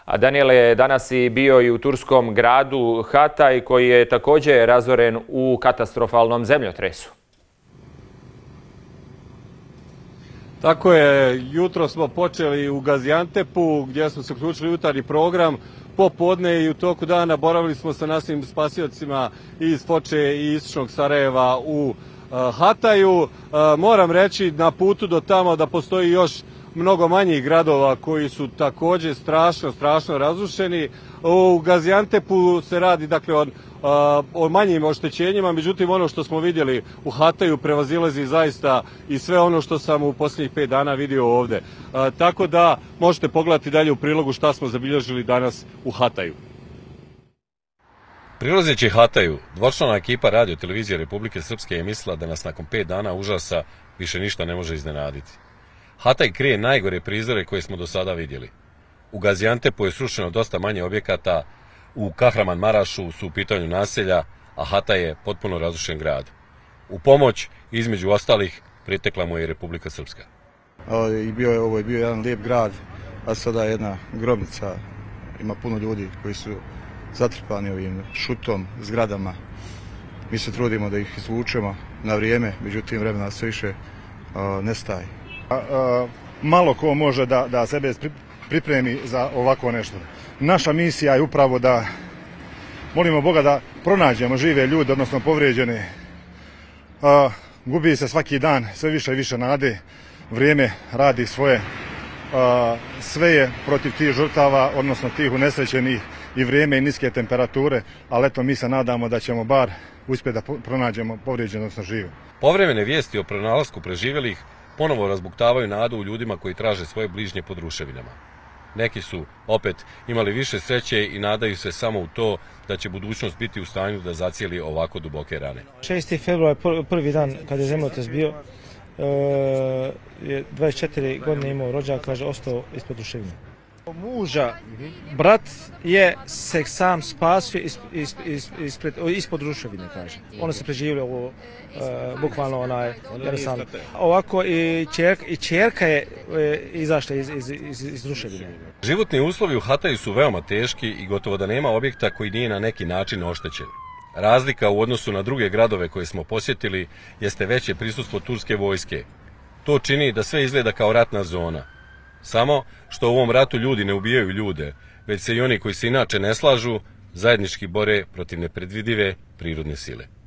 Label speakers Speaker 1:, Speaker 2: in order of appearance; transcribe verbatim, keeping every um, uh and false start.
Speaker 1: A Daniel je danas i bio i u turskom gradu Hatay koji je također razoren u katastrofalnom zemljotresu.
Speaker 2: Tako je, jutro smo počeli u Gaziantepu gdje smo se uključili u jutarnji program. Popodne i u toku dana boravili smo sa našim spasiocima iz Foče i istočnog Sarajeva u Hatayu. Moram reći na putu do tamo da postoji još mnogo manjih gradova koji su također strašno, strašno razrušeni. U Gaziantepu se radi dakle o, o manjim oštećenjima, međutim ono što smo vidjeli u Hatayu prevazilazi zaista i sve ono što sam u posljednjih pet dana vidio ovdje. Tako da možete pogledati dalje u prilogu šta smo zabilježili danas u Hatayu.
Speaker 3: Prilazeći Hatayu, dvočlana ekipa Radio televizije Republike Srpske je mislila da nas nakon pet dana užasa više ništa ne može iznenaditi. Hatay krije najgore prizore koje smo do sada vidjeli. U Gaziantepu je srušeno dosta manje objekata, u Kahramanmarašu su u pitanju naselja, a Hatay je potpuno razrušen grad. U pomoć, između ostalih, pritekla mu je i Republika Srpska.
Speaker 4: I bio je, ovo je bio jedan lijep grad, a sada jedna grobnica. Ima puno ljudi koji su zatrpani ovim šutom, zgradama. Mi se trudimo da ih izvučemo na vrijeme, međutim vremena sve više nestaje.
Speaker 5: Malo ko može da, da sebe pripremi za ovako nešto. Naša misija je upravo da molimo Boga da pronađemo žive ljude, odnosno povrijeđene. Gubi se svaki dan sve više i više nade, vrijeme radi svoje. Sve je protiv tih žrtava, odnosno tih unesrećenih, i vrijeme i niske temperature, ali eto mi se nadamo da ćemo bar uspjeti da pronađemo povrijeđene, odnosno žive.
Speaker 3: Povremene vijesti o pronalasku preživjelih ponovo razbuktavaju nadu u ljudima koji traže svoje bližnje pod ruševinama. Neki su, opet, imali više sreće i nadaju se samo u to da će budućnost biti u stanju da zacijeli ovako duboke rane.
Speaker 6: šesti februar, prvi dan kad je zemljotres bio, je dvadeset četiri godine imao rođak, kaže, ostao ispod ruševine. Muža, brat je se sam spasio is, is, is, ispred, ispod ruševine, kaže. Ono se preživio ovo, uh, bukvalno onaj, jednostavno. Ovako i čerka, i čerka je uh, izašla iz, iz, iz, iz ruševine.
Speaker 3: Životni uslovi u Hatayu su veoma teški i gotovo da nema objekta koji nije na neki način oštećen. Razlika u odnosu na druge gradove koje smo posjetili jeste veće prisustvo turske vojske. To čini da sve izgleda kao ratna zona. Samo što u ovom ratu ljudi ne ubijaju ljude, već se i oni koji se inače ne slažu zajednički bore protiv nepredvidive prirodne sile.